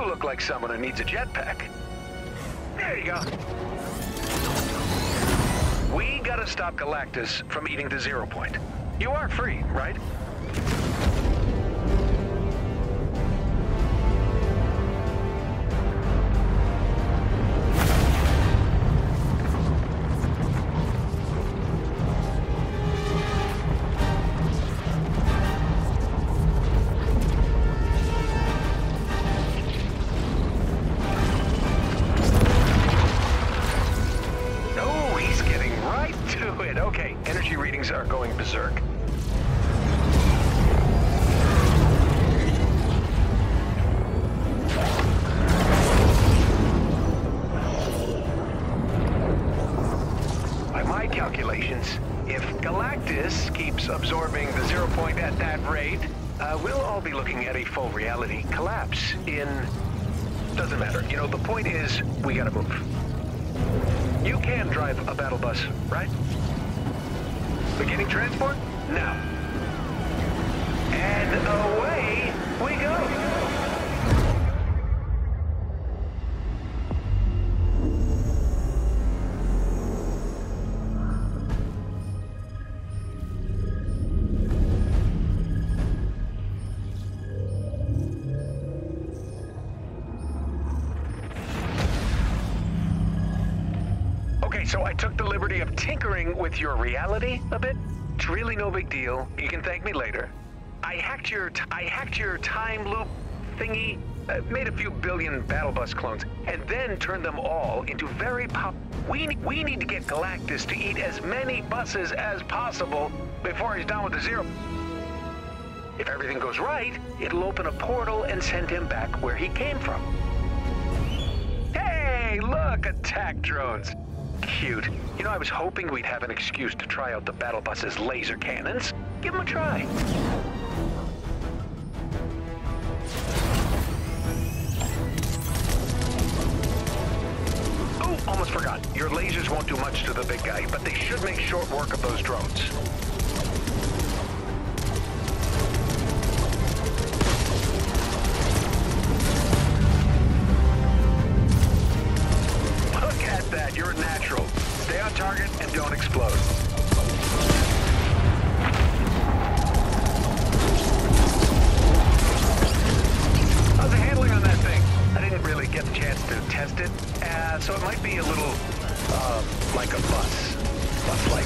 look like someone who needs a jetpack. There you go. We gotta stop Galactus from eating the Zero Point. You are free, right? Okay, energy readings are going berserk. By my calculations, if Galactus keeps absorbing the Zero Point at that rate, we'll all be looking at a full reality collapse in... Doesn't matter. You know, the point is, we gotta move. You can drive a battle bus, right? Beginning transport? Now. And away we go! Okay, so I took the liberty of tinkering with your reality a bit. It's really no big deal. You can thank me later. I hacked your time loop thingy, made a few billion battle bus clones, and then turned them all into very We need to get Galactus to eat as many buses as possible before he's done with the Zero. If everything goes right, it'll open a portal and send him back where he came from. Hey, look, attack drones. Cute. You know, I was hoping we'd have an excuse to try out the battle bus's laser cannons. Give them a try. Oh, almost forgot. Your lasers won't do much to the big guy, but they should make short work of those drones. You're a natural. Stay on target and don't explode. How's the handling on that thing? I didn't really get the chance to test it, so it might be a little, like a bus. Bus-like.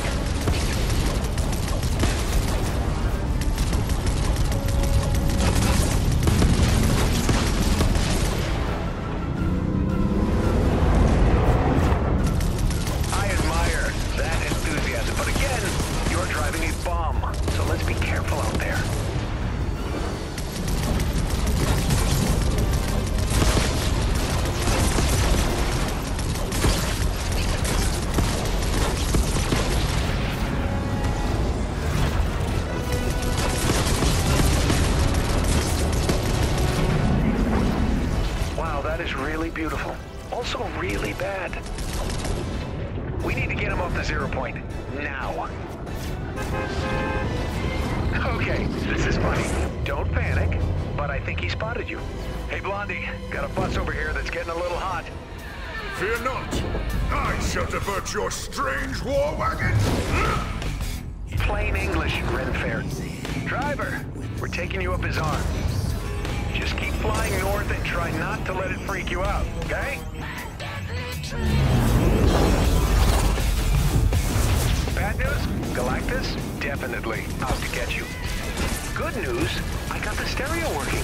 Beautiful. Also really bad. We need to get him off the Zero Point. Now. Okay, this is funny. Don't panic, but I think he spotted you. Hey, Blondie, got a bus over here that's getting a little hot. Fear not. I shall divert your strange war wagon. Plain English, Renfair. Driver, we're taking you up his arm. Just keep flying north and try not to let it freak you out, okay? Bad news? Galactus? Definitely out to get you. Good news? I got the stereo working.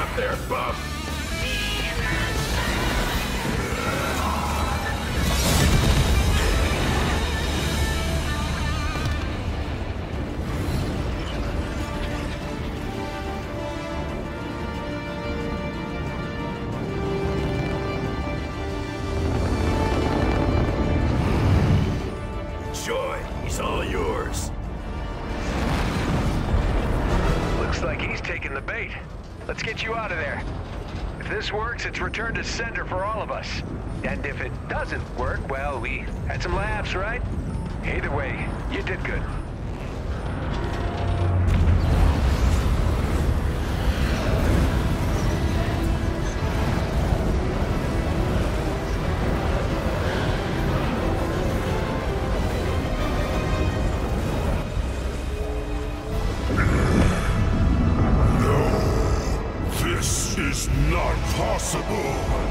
out there, bub! Joy, he's all yours. Looks like he's taking the bait. Let's get you out of there. If this works, it's return to sender for all of us. And if it doesn't work, well, we had some laughs, right? Either way, you did good. This is not possible!